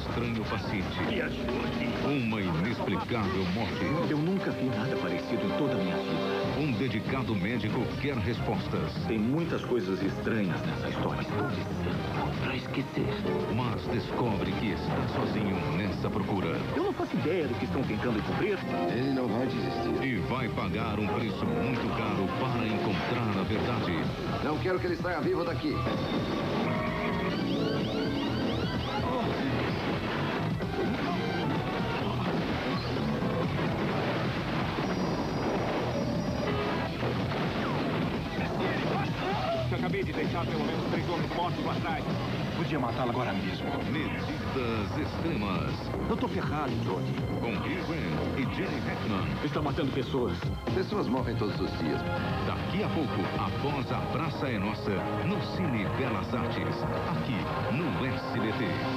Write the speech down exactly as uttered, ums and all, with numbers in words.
estranho paciente. Me ajude. Uma inexplicável morte. Eu nunca vi nada parecido em toda a minha vida. Um dedicado médico quer respostas. Tem muitas coisas estranhas nessa história. Estou dizendo pra esquecer. Mas descobre que está sozinho nessa procura. Eu não faço ideia do que estão tentando encobrir. Ele não vai desistir. E vai pagar um preço muito caro para encontrar a verdade. Não quero que ele saia vivo daqui. Eu acabei de deixar pelo menos três homens mortos lá atrás. Podia matá-lo agora mesmo. Medidas extremas. Eu tô ferrado, Jody. Com Hugh Grant e Jenny Hackman. Está matando pessoas. Pessoas morrem todos os dias. Daqui a pouco, após A Praça é Nossa, no Cine Belas Artes. Aqui, no S B T.